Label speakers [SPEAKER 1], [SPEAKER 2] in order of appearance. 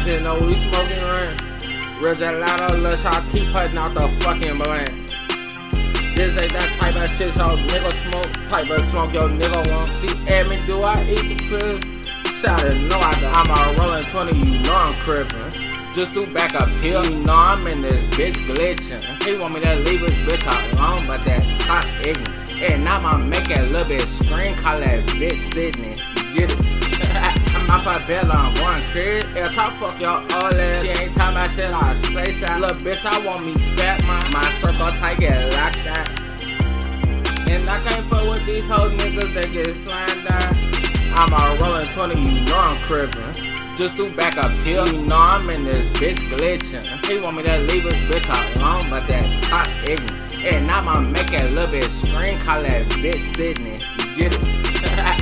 [SPEAKER 1] just know we smoking rain. Real gelato, lil' shot keep putting out the fucking blame. This ain't that type of shit y'all nigga smoke. Type of smoke your nigga want. She asked me, do I eat the puss? Shout it, no I don't. I'm a rolling 20, you know I'm crippin'. Just do back up here, you know I'm in this bitch glitchin'. He want me to leave his bitch alone, but that's hot ignorant. And now I'm making a little bit scream, call that bitch Sydney. You get it? I'm off a Bella, I'm going crazy. Yeah, try to fuck your old ass. She ain't talking about shit, I space out. Little bitch, I want me fat, my circle tight get locked out. And I can't fuck with these whole niggas that get slimed out. I'm a rolling 20, you know I'm crippin'. Just do back up here, you know I'm in this bitch glitchin'. He want me to leave his bitch alone, but that's hot ignorant. And now I'm making a little bit scream, call that bitch Sydney. You get it?